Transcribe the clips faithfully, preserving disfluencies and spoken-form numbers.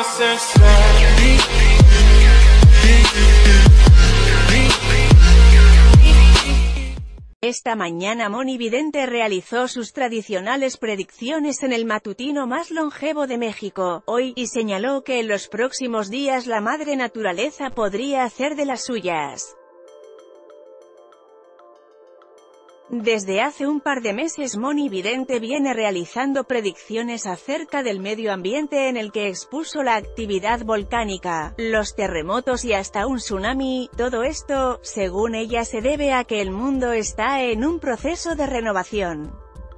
Esta mañana Moni Vidente realizó sus tradicionales predicciones en el matutino más longevo de México, Hoy, y señaló que en los próximos días la madre naturaleza podría hacer de las suyas. Desde hace un par de meses Moni Vidente viene realizando predicciones acerca del medio ambiente en el que expuso la actividad volcánica, los terremotos y hasta un tsunami. Todo esto, según ella, se debe a que el mundo está en un proceso de renovación.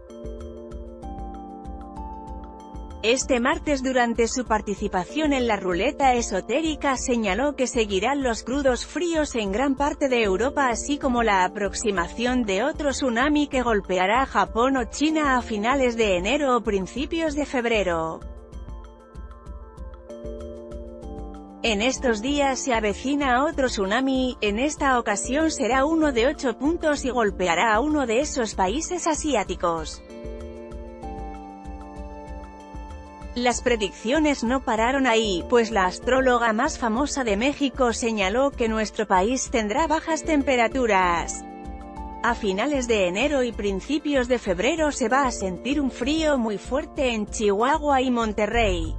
Este martes, durante su participación en la ruleta esotérica, señaló que seguirán los crudos fríos en gran parte de Europa, así como la aproximación de otro tsunami que golpeará a Japón o China a finales de enero o principios de febrero. En estos días se avecina otro tsunami, en esta ocasión será uno de ocho puntos y golpeará a uno de esos países asiáticos. Las predicciones no pararon ahí, pues la astróloga más famosa de México señaló que nuestro país tendrá bajas temperaturas. A finales de enero y principios de febrero se va a sentir un frío muy fuerte en Chihuahua y Monterrey.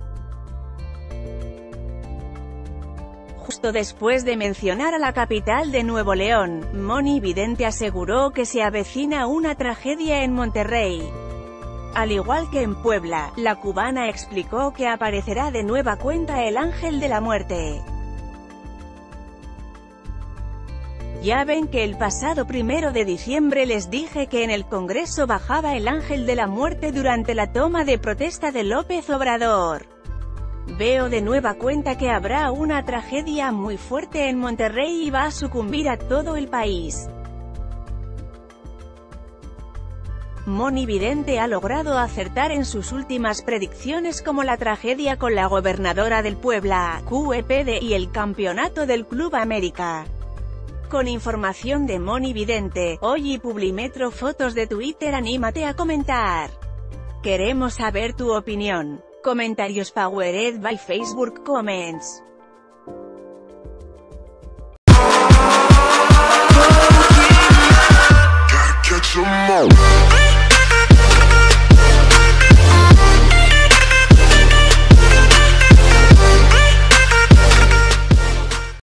Justo después de mencionar a la capital de Nuevo León, Moni Vidente aseguró que se avecina una tragedia en Monterrey. Al igual que en Puebla, la cubana explicó que aparecerá de nueva cuenta el ángel de la muerte. Ya ven que el pasado primero de diciembre les dije que en el Congreso bajaba el ángel de la muerte durante la toma de protesta de López Obrador. Veo de nueva cuenta que habrá una tragedia muy fuerte en Monterrey y va a sucumbir a todo el país. Moni Vidente ha logrado acertar en sus últimas predicciones, como la tragedia con la gobernadora del Puebla, Q E P D, y el campeonato del Club América. Con información de Moni Vidente, hoy y Publimetro Fotos de Twitter. Anímate a comentar. Queremos saber tu opinión. Comentarios powered by Facebook Comments.